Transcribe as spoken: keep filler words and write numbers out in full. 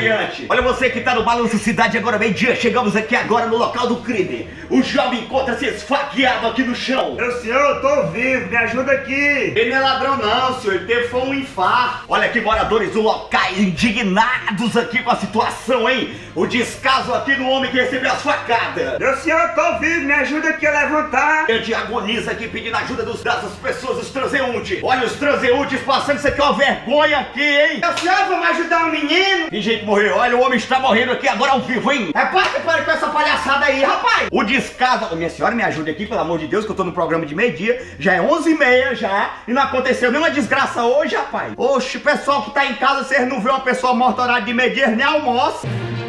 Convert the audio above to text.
meliante. Olha você que tá no Balanço Cidade agora, meio-dia. Chegamos aqui agora no local do crime. O jovem encontra-se esfaqueado aqui no chão. Meu senhor, eu tô vivo, me ajuda aqui. Ele não é ladrão não, senhor. Ele teve foi um infarto. Olha aqui, moradores do local indignados aqui com a situação, hein? O descaso aqui do homem que recebeu as facadas. Meu senhor, eu tô vivo, me ajuda aqui a levantar. Ele agoniza aqui pedindo ajuda dos, das pessoas, dos transeuntes. Olha os transeuntes passando, isso aqui é uma vergonha aqui, hein? Meu senhor, vamos ajudar o menino. Tem gente que morreu, olha, o homem está morrendo aqui agora ao vivo, hein? Rapaz, que para com essa palhaçada aí, rapaz. O descaso... Minha senhora, me ajude aqui, pelo amor de Deus, que eu tô no programa de meio-dia. Já é onze e meia já, e não aconteceu nenhuma desgraça hoje, rapaz. Oxe, pessoal que tá em casa, vocês não vê uma pessoa morta horário de meio-dia, nem almoço.